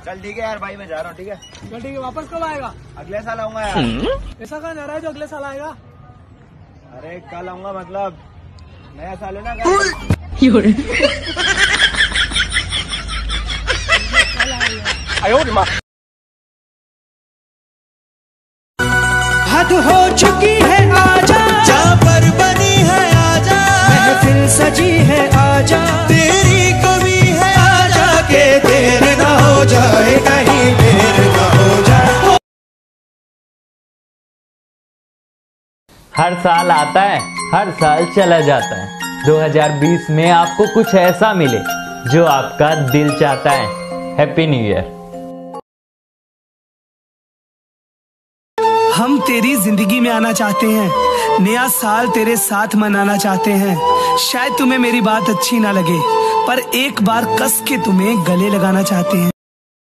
चल ठीक है यार भाई, मैं जा रहा हूँ। ठीक है चल ठीक है, वापस कब आएगा? अगले साल आऊंगा यार। ऐसा कहाँ जा रहा है जो अगले साल आएगा? अरे कल आऊंगा, मतलब नया साल है ना कल। हद हो चुकी है आजा, जा पर बनी है आजा, महफिल सजी है आजा, तेरी कमी है आजा, के देर ना हो जाए, कहीं देर ना हो जाए। हर साल आता है, हर साल चला जाता है। 2020 में आपको कुछ ऐसा मिले जो आपका दिल चाहता है। Happy new year. हम तेरी जिंदगी में आना चाहते हैं, नया साल तेरे साथ मनाना चाहते हैं। शायद तुम्हें मेरी बात अच्छी ना लगे, पर एक बार कस के तुम्हें गले लगाना चाहते हैं।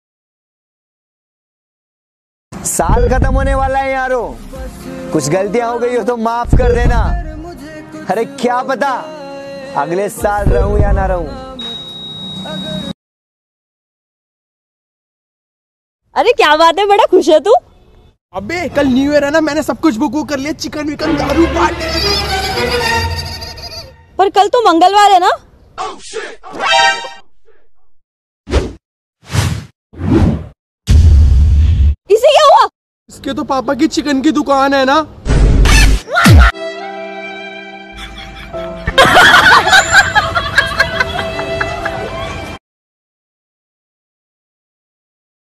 साल खत्म होने वाला है यारो, कुछ गलतियां हो गई हो तो माफ कर देना। अरे क्या पता अगले साल रहूं या ना रहूं। अरे क्या बात है, बड़ा खुश है तू? अबे कल न्यू ईयर है ना, मैंने सब कुछ बुक कर लिया, चिकन विकन दारू पार्टी। पर कल तो मंगलवार है ना? इसे क्या हुआ? इसके तो पापा की चिकन की दुकान है ना।